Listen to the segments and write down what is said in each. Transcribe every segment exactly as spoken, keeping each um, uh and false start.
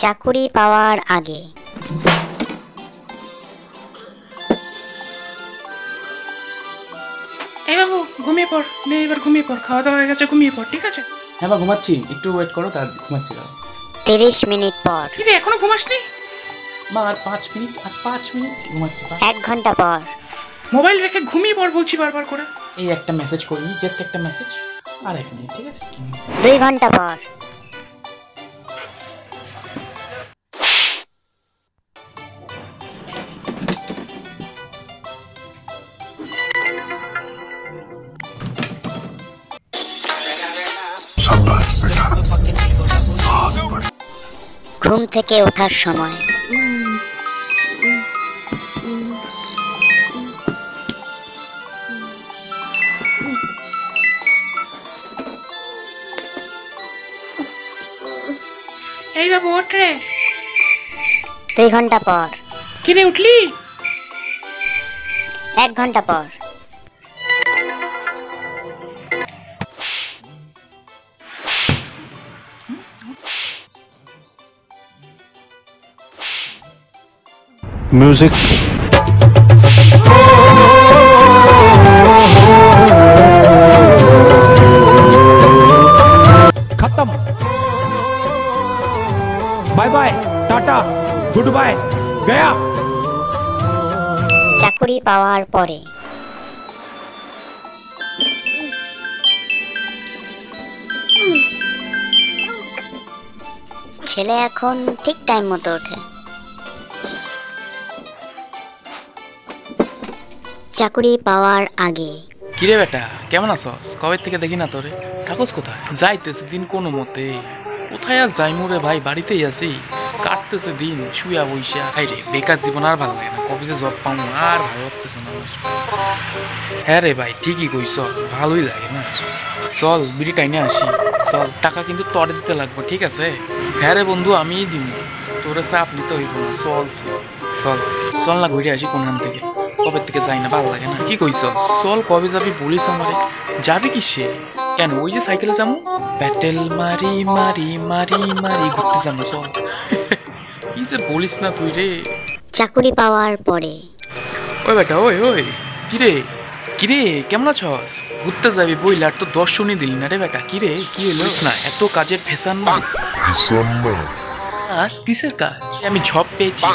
চাকুরি পাওয়ার আগে। এই বাবু ঘুমিয়ে পড়, নে এবার ঘুমিয়ে পড়, খাওয়া দাওয়া হয়ে গেছে, ঘুমিয়ে পড়, ঠিক আছে? হ্যাঁ মা ঘুমাচ্ছি, একটু ওয়েট করো, তার ঘুমাচ্ছি। তিরিশ মিনিট পর। কি রে এখনো ঘুমাসনি? মা আর পাঁচ মিনিট, আর পাঁচ মিনিট ঘুমাচ্ছি। এক ঘন্টা পর। মোবাইল রেখে ঘুমিয়ে পড় বলছি বারবার করে। এই একটা মেসেজ করিনি, জাস্ট একটা মেসেজ, আর এক মিনিট, ঠিক আছে? দুই ঘন্টা পর। ঘুম থেকে ওঠার সময়। এই বাবু ওঠ রে। দুই ঘন্টা পর। কি রে উঠলি? এক ঘন্টা পর। Music. खत्म। Bye bye, tata, good bye, गया। চাকুরি পাওয়ার পরে। ছেলে এখন ঠিক টাইম মতো ওঠে। চাকুরি পাওয়ার আগে। কিরে বেটা কেমন আছস? কবে থেকে দেখি না তোরে। থাকস কোথায়? যাইতেছে দিন কোনো মতে। কোথায় আর যাই মোরে ভাই, বাড়িতেই আছি। কাটতেছে দিন শুয়া বইসা। হাই রে বেকার জীবন আর ভালো লাগে না। কবে যে জব পাবো আর ভালো লাগতেছে না। হ্যাঁ রে ভাই ঠিকই কইছ, ভালোই লাগে না। চল বিড়ি টাইনে আসি। চল টাকা কিন্তু তরে দিতে লাগবে, ঠিক আছে? হ্যাঁ রে বন্ধু আমিই দিব, তোরে চাপ নিতে হইব না। চল চল চল না ঘুরে আসি কোনখান থেকে। কবে থেকে যাই না, ভালো লাগে না। কি কইছ? চল কবে যাবি বলিস আমারে। যাবি কিসে? কেন ওই যে সাইকেলে যাবো। ব্যাটেল মারি মারি মারি মারি ঘুরতে যাবো, চল। কি যে বলিস না তুই রে। চাকুরি পাওয়ার পরে। ওই বেটা ওই ওই কিরে কিরে কেমন আছস? ঘুরতে যাবি বইলা তো দর্শনই দিলি না রে বেটা। কিরে কি হইলো না? এত কাজের ফেসান না। কাজ কিসের কাজ? আমি ঝপ পেয়েছি।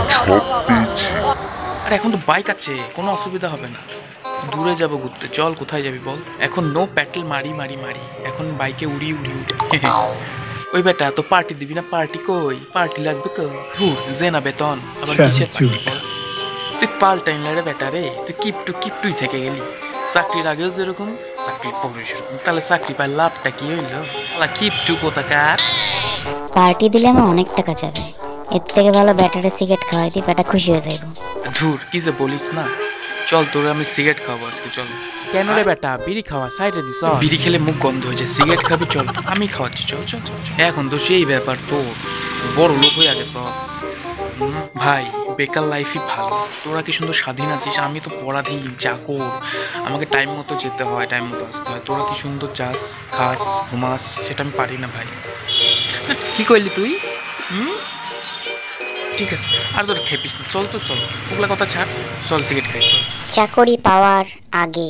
আর এখন তো বাইক আছে, কোনো অসুবিধা হবে না। দূরে যাব ঘুরতে, চল কোথায় যাবি বল? এখন নো প্যাটেল মারি মারি মারি, এখন বাইকে উড়ি উড়ি উড়ি। ওই বেটা তো পার্টি দিবি না? পার্টি কই? পার্টি লাগবে তো। ধুর যে না বেতন আবার কিসের পার্টি বল? তুই পাল্টাইন রে বেটা রে, তুই কিপটু কিপটুই থেকে গেলি। চাকরির আগেও যেরকম, চাকরির পরেও সেরকম। তাহলে চাকরি পায় লাভটা কি হইলো? আলা কিপটু কোথাকার। পার্টি দিলে আমার অনেক টাকা যাবে, এর থেকে ভালো ব্যাটারে সিগারেট খাওয়াই দিই, ব্যাটা খুশি হয়ে যাইব। ধুর কি যে বলিস না। চল তোরে আমি সিগারেট খাওয়াবো আজকে, চল। কেন রে বেটা বিড়ি খাওয়া সাইডে দিস? বিড়ি খেলে মুখ গন্ধ হয়ে যায়, সিগারেট খাবি চল, আমি খাওয়াচ্ছি, চল চল চল। এখন তো সেই ব্যাপার, তো বড় লোক হয়ে গেছ ভাই। বেকার লাইফই ভালো। তোরা কি সুন্দর স্বাধীন আছিস, আমি তো পরাধীন চাকর। আমাকে টাইম মতো যেতে হয়, টাইম মতো আসতে হয়। তোরা কি সুন্দর যাস, খাস, ঘুমাস, সেটা আমি পারি না ভাই। কি কইলি তুই? হুম ঠিক আছে, আর তোর খেপিস না, চল তো চল, ওগুলা কথা ছাড়, চল সিগারেট খাই চল। চাকুরি পাওয়ার আগে।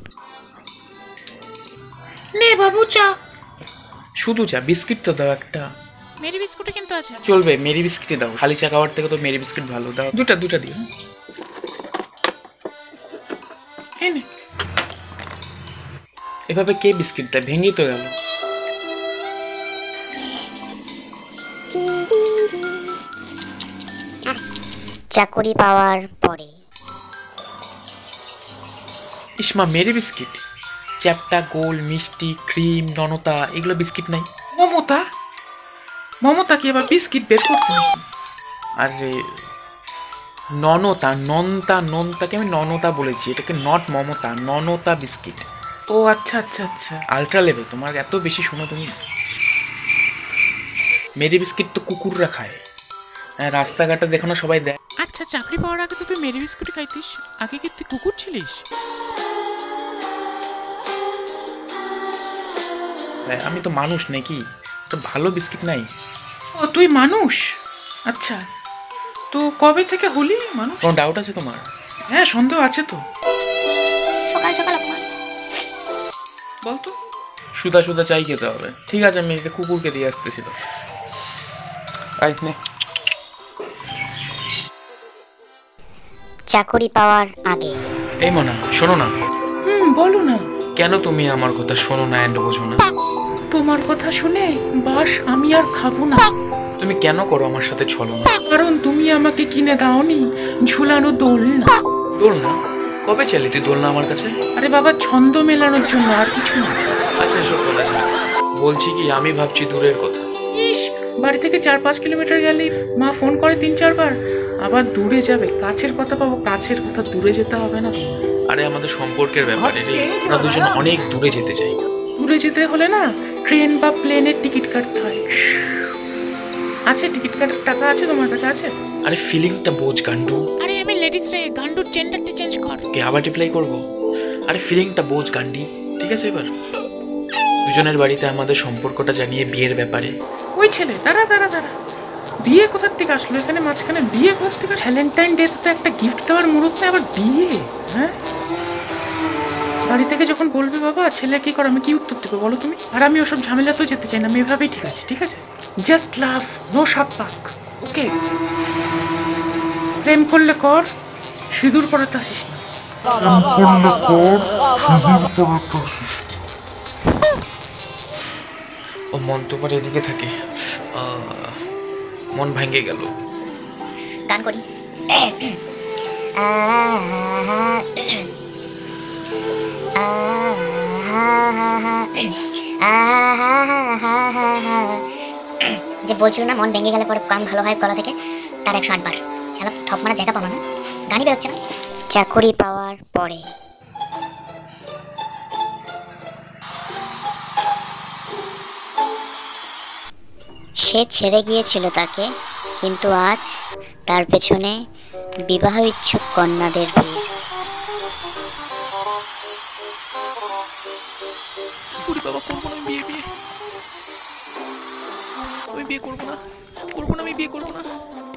নে বাবু চা। শুধু চা? বিস্কিট তো দাও একটা। মেরি বিস্কুটে কিন্তু আছে। চলবে, মেরি বিস্কিটই দাও। খালি চা খাওয়ার থেকে তো মেরি বিস্কিট ভালো। দাও দুটা, দুটা দিও। এই নে। এভাবে কে বিস্কিট দেয়? ভেঙেই তো গেল। চাকুরি পাওয়ার পরে। ইসমা মেরি বিস্কিট, চ্যাপটা, গোল, মিষ্টি, ক্রিম, ননতা, এগুলো বিস্কিট নাই। মমতা, মমতা কি আবার বিস্কিট বের করছে নাকি? আরে ননতা, নন্তা, নন্তাকে আমি ননতা বলেছি, এটাকে নট মমতা, ননতা বিস্কিট। ও আচ্ছা আচ্ছা আচ্ছা, আলট্রা লেভেল তোমার, এত বেশি শোনো তুমি। মেরি বিস্কিট তো কুকুররা খায়, হ্যাঁ রাস্তাঘাটে দেখো না সবাই দেয়। আচ্ছা চাকরি পাওয়ার আগে তো তুই মেরি বিস্কুটই খাইতিস, আগে কি তুই কুকুর ছিলিস? আমি তো মানুষ নাকি? তো ভালো বিস্কিট নাই? ও তুই মানুষ? আচ্ছা, তো কবে থেকে হলি মানুষ? কোনো ডাউট আছে তোমার? হ্যাঁ, সন্দেহ আছে তো। সকাল সকাল অপমান। বলতো। সুদা সুদা চাই খেতে হবে। ঠিক আছে, আমি এটা কুকুরকে দিয়ে আসতেছি তো। আই নে। চাকরি পাওয়ার আগে। এই মনা, শোনো না। হুম, বলো না। কেন তুমি আমার কথা শোনো না এন্ড বোঝো না? তোমার কথা শুনে বাস আমি আর খাবো না। তুমি কেন করো আমার সাথে ছলো না? কারণ তুমি আমাকে কিনে দাওনি ঝুলানো দোলনা। দোলনা? কবে চাইলি তুই দোলনা আমার কাছে? আরে বাবা, ছন্দ মেলানোর জন্য, আর কিছু না। আচ্ছা, এসব কথা ছিল। বলছি কি, আমি ভাবছি দূরের কথা। ইস, বাড়ি থেকে চার পাঁচ কিলোমিটার গেলে মা ফোন করে তিন চারবার, আবার দূরে যাবে। কাছের কথা পাবো, কাছের কথা দূরে যেতে হবে না। আরে আমাদের সম্পর্কের ব্যাপারে রে, আমরা দুজন অনেক দূরে যেতে চাই। দূরে যেতে হলে না ট্রেন বা প্লেনের টিকিট কাটতে হয়। আছে টিকিট কাটার টাকা আছে তোমার কাছে? আছে? আরে ফিলিংটা বোঝ গান্ডু। আরে আমি লেডিস রে, গান্ডুর জেন্ডারটা চেঞ্জ কর। কে আবার রিপ্লাই করবো? আরে ফিলিংটা বোঝ গান্ডি। ঠিক আছে, এবার দুজনের বাড়িতে আমাদের সম্পর্কটা জানিয়ে বিয়ের ব্যাপারে। ওই ছেলে, দাঁড়া দাঁড়া দাঁড়া, বিয়ে কোথার থেকে আসলো এখানে মাঝখানে? বিয়ে কোথার থেকে? ভ্যালেন্টাইন ডে তো একটা গিফট দেওয়ার মুহূর্ত, আবার বিয়ে? হ্যাঁ, বাড়ি থেকে যখন বলবে বাবা ছেলে কি করে, আমি কি উত্তর দেবো বলো তুমি? আর আমি ওসব ঝামেলা তো যেতে চাই না, আমি এভাবেই ঠিক আছে। ঠিক আছে, জাস্ট লাভ, নো সাত পাক। ওকে, প্রেম করলে কর, সিঁদুর পরাতে আসিস না। ও মন তো পরে এদিকে থাকে। আহ, মন ভাঙে গেল। গান করি। যে বলছিল না মন ভেঙে গেলে পরে গান ভালো হয় গলা থেকে, তার একশো আট বার। শালা ঠপ মারা জায়গা পাবো না, গানই বেরোচ্ছে না। চাকরি পাওয়ার পরে। সে ছেড়ে গিয়েছিল তাকে, কিন্তু আজ তার পেছনে বিবাহ ইচ্ছুক কন্যাদের ভিড়। ওরে বাবা, করবো না আমি বিয়ে, বিয়ে আমি বিয়ে করবো না, করবো না, আমি বিয়ে করবো না।